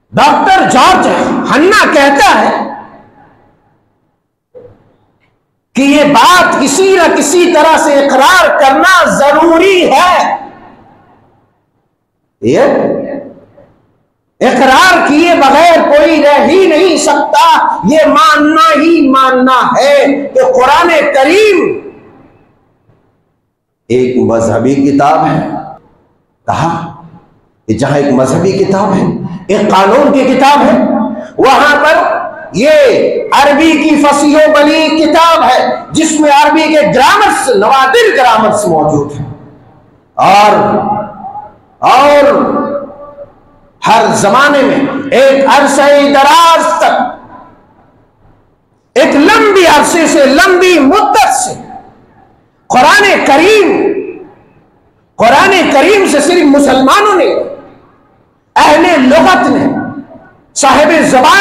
Doctor George हन्ना कहता है कि ये बात किसी न किसी तरह से इकरार करना जरूरी है। ये इकरार किए बगैर कोई रह ही नहीं सकता। ये मानना ही मानना है कि कुरान करीम एक मजहबी किताब है। कहा कि जहां एक मजहबी किताब है, एक कानून की किताब है, वहां पर ये अरबी की फसीहो बली किताब है जिसमें अरबी के ग्रामर्स, नवादिर ग्रामर्स मौजूद है। और हर जमाने में एक अरसे दराज तक, एक लंबी अरसे से, लंबी मुद्दत से कुरान करीम से सिर्फ मुसलमानों ने, अहले लुगत ने, साहिब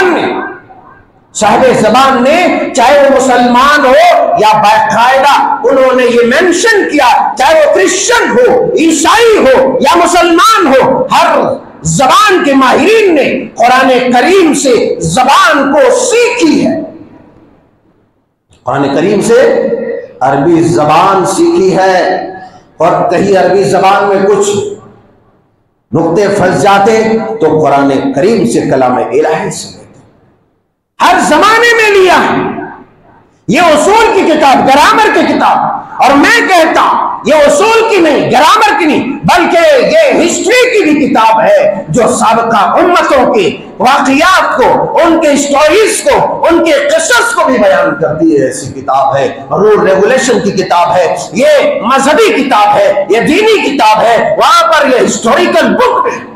जबान ने, चाहे वो मुसलमान हो या बाकायदा उन्होंने ये मेंशन किया, चाहे वो क्रिश्चियन हो, ईसाई हो या मुसलमान हो, हर जबान के माहिरीन ने कुरान करीम से जबान को सीखी है। कुरान करीम से अरबी जबान सीखी है। और कहीं अरबी जबान में कुछ नुक्ते फंस जाते तो कुरान करीम से कलाम इलाही समझते। हर जमाने में लिया है। ये उसूल की किताब, ग्रामर की किताब। और मैं कहता ये उसूल की नहीं, ग्रामर की नहीं, बल्कि ये हिस्ट्री की भी किताब है जो साबका उम्मतों के वाक़ियात को, उनके स्टोरीज को, उनके किस्सों को भी बयान करती है। ऐसी किताब है। रूल रेगुलेशन की किताब है, ये मजहबी किताब है, ये दीनी किताब है। वहां पर ये हिस्टोरिकल बुक है।